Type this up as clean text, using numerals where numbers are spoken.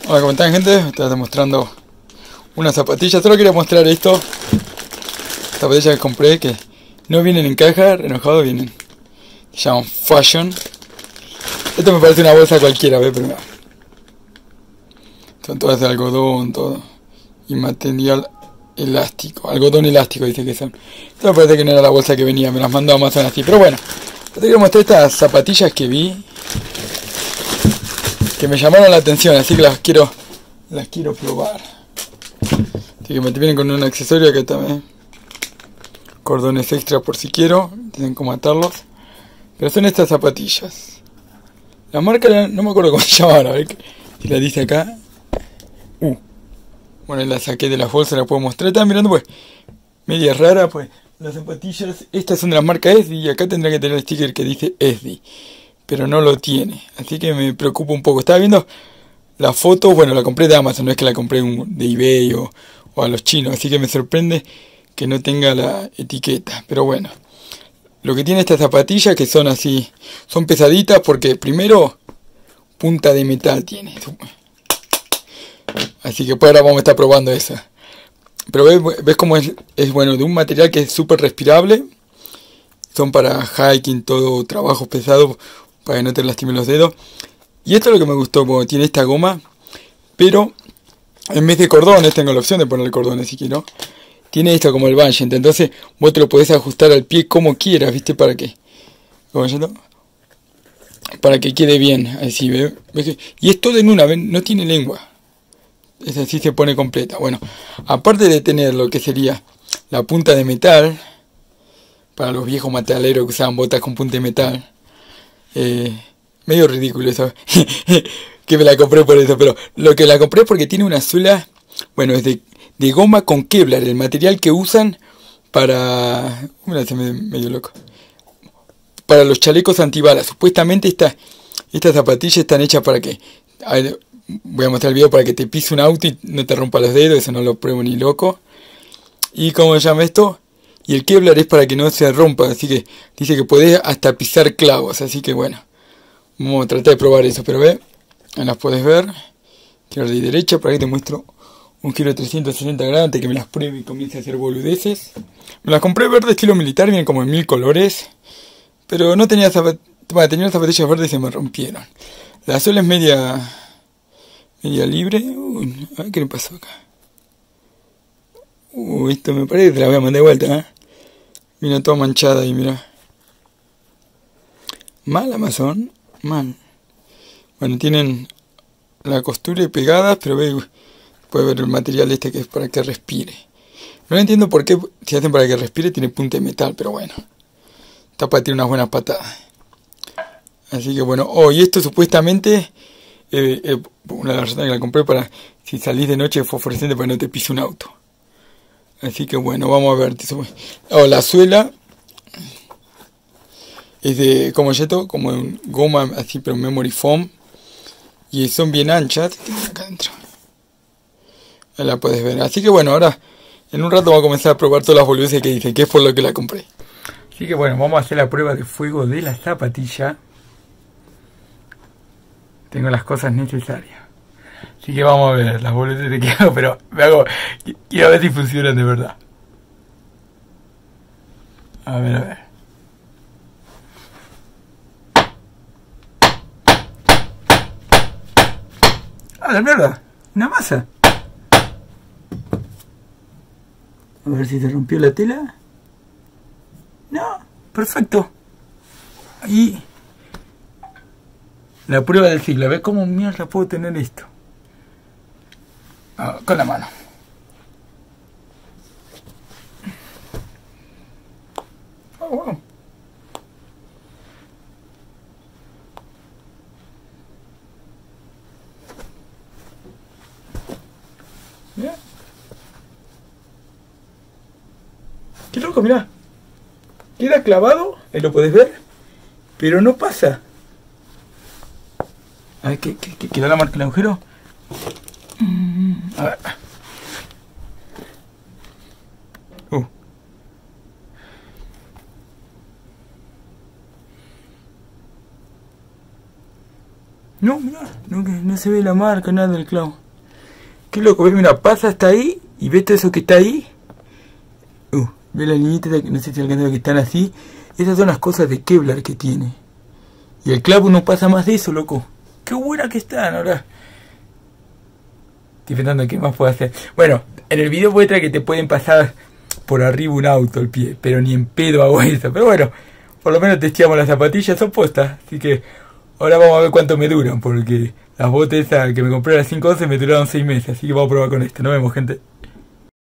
Hola, ¿cómo están, gente? Estaba demostrando unas zapatillas. Solo quería mostrar esto. Zapatillas que compré que no vienen en caja, enojado vienen. Se llaman Fashion. Esto me parece una bolsa cualquiera, ¿ves? Pero no. Son todas de algodón, todo. Y material elástico. Algodón elástico dice que son. Esto me parece que no era la bolsa que venía. Me las mandó Amazon así. Pero bueno. Te quiero mostrar estas zapatillas que vi, que me llamaron la atención, así que las quiero probar. Así que me vienen con un accesorio que también, cordones extra por si quiero, tienen cómo atarlos. Pero son estas zapatillas. La marca no me acuerdo cómo se llama ahora, a ver si la dice acá. Bueno, la saqué de la bolsa, la puedo mostrar. Estaba mirando, pues, media rara, pues, las zapatillas. Estas son de la marca Esdi y acá tendrá que tener el sticker que dice Esdi, pero no lo tiene, así que me preocupa un poco. Estaba viendo la foto, bueno, la compré de Amazon, no es que la compré de eBay o a los chinos, así que me sorprende que no tenga la etiqueta, pero bueno. Lo que tiene estas zapatillas que son así, son pesaditas porque primero punta de metal tiene. Así que pues ahora vamos a estar probando esa. Pero ves cómo es bueno, de un material que es súper respirable. Son para hiking, todo trabajo pesado, para que no te lastimen los dedos. Y esto es lo que me gustó, porque tiene esta goma, pero en vez de cordones, tengo la opción de ponerle cordones si quiero. Tiene esto como el Valiant, entonces vos te lo podés ajustar al pie como quieras, ¿viste? Para que, para que quede bien, así, ¿ves? Y es todo en una, ¿ven? No tiene lengua. Es así, se pone completa. Bueno, aparte de tener lo que sería la punta de metal, para los viejos metaleros que usaban botas con punta de metal, medio ridículo eso, que me la compré por eso, pero lo que la compré es porque tiene una suela, bueno, es de goma con Kevlar, el material que usan para, mira, se me medio loco, para los chalecos antibalas. Supuestamente estas zapatillas están hechas para que, a ver, voy a mostrar el video, para que te pise un auto y no te rompa los dedos, eso no lo pruebo ni loco. Y ¿cómo se llama esto? Y el Kevlar es para que no se rompa, así que dice que podés hasta pisar clavos, así que bueno, vamos a tratar de probar eso, pero ve, las puedes ver, izquierda y derecha, por ahí te muestro un giro de 360 grados antes que me las pruebe y comience a hacer boludeces. Me las compré verde estilo militar, vienen como en 1000 colores, pero no tenía tenía las zapatillas verdes y se me rompieron. La suela es media libre. A ver qué le pasó acá. Esto me parece que te la voy a mandar de vuelta, ¿eh? Mira, toda manchada ahí, mira. Mal Amazon, mal. Bueno, tienen la costura y pegadas, pero puede ver el material este que es para que respire. No entiendo por qué, si hacen para que respire, tiene punta de metal, pero bueno. Está para tirar unas buenas patadas. Así que bueno, y esto supuestamente, una de las razones que la compré para, si salís de noche, fosforescente para que no te pise un auto. Así que bueno, vamos a ver. La suela es de como en goma así, pero memory foam. Y son bien anchas. Acá adentro. Ahí la puedes ver. Así que bueno, ahora en un rato vamos a comenzar a probar todas las boludeces que dicen, que es por lo que la compré. Así que bueno, vamos a hacer la prueba de fuego de la zapatilla. Tengo las cosas necesarias. Así que vamos a ver las boludeces que hago, pero quiero ver si funcionan de verdad. A ver, a ver. ¡Ah, la mierda! ¡Una masa! A ver si se rompió la tela. No, perfecto. Y la prueba del siglo. A ver cómo mierda puedo tener esto. Con la mano. Wow. Mirá. Qué loco, mirá. Queda clavado, ahí lo podés ver, pero no pasa. A ver, ¿qué queda la marca del agujero? A ver. No, mirá, no se ve la marca, nada del clavo. Qué loco, ves, mira, pasa hasta ahí y ves todo eso que está ahí. Ve las liñitas, no sé si alcanzan que están así. Esas son las cosas de Kevlar que tiene. Y el clavo no pasa más de eso, loco. Qué buena que están ahora. Estoy pensando qué más puedo hacer. Bueno, en el video muestra que te pueden pasar por arriba un auto el pie, pero ni en pedo hago eso. Pero bueno, por lo menos testeamos las zapatillas, son postas. Así que ahora vamos a ver cuánto me duran, porque las botas esas que me compré a las 5.11 me duraron 6 meses. Así que vamos a probar con esto. Nos vemos, gente.